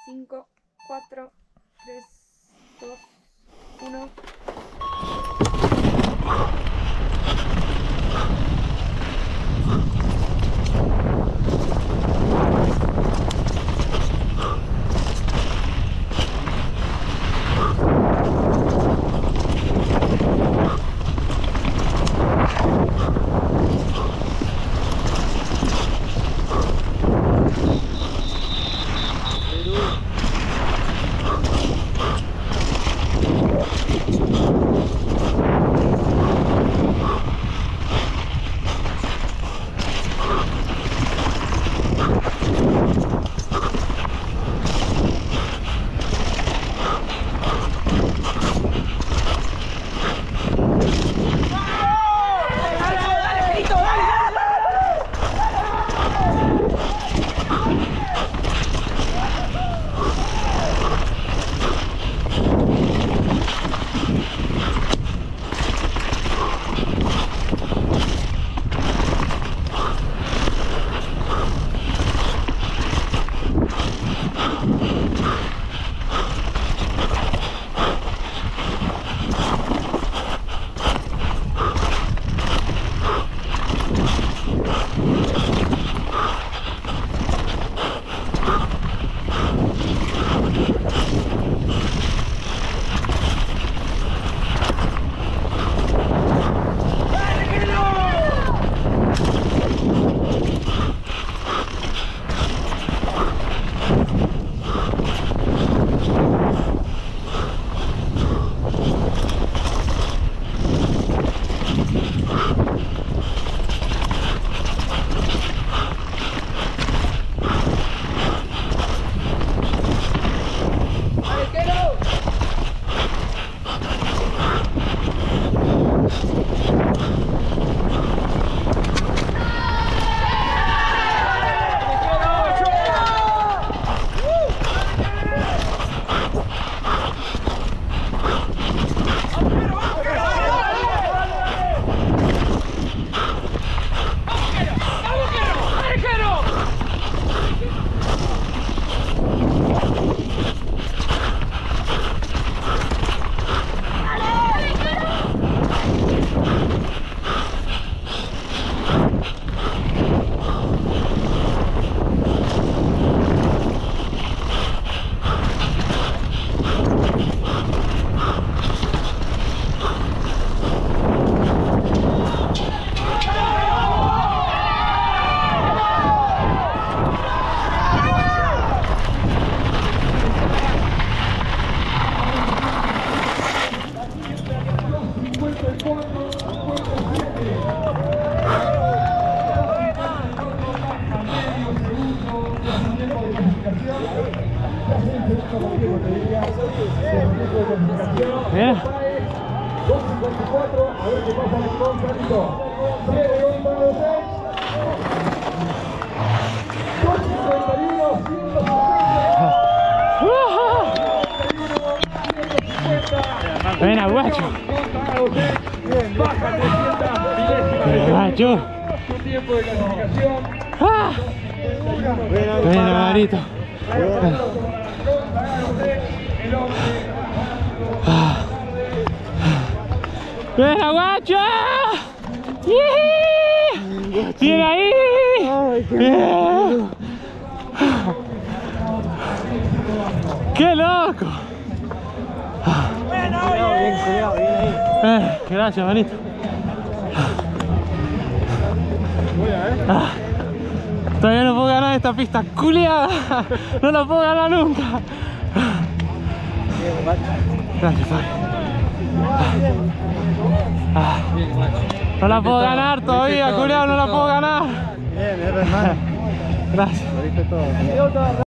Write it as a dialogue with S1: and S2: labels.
S1: 5, 4, 3, 2, 1.
S2: Mira.
S3: 2.54, a ver qué pasa en el contrario. 2.51,
S2: Buena, guacho. Guacho.
S3: Su tiempo de clasificación.
S2: Buena, Marito. ¡Buena, guacho! ¡Bien ahí! ¡Qué loco! Gracias, manito. Todavía no puedo ganar esta pista culiada. No la puedo ganar nunca. Gracias, Fabi. No la puedo ganar todavía, culiado, no la puedo ganar.
S4: Bien, hermano.
S2: Gracias.
S4: Lo viste todo.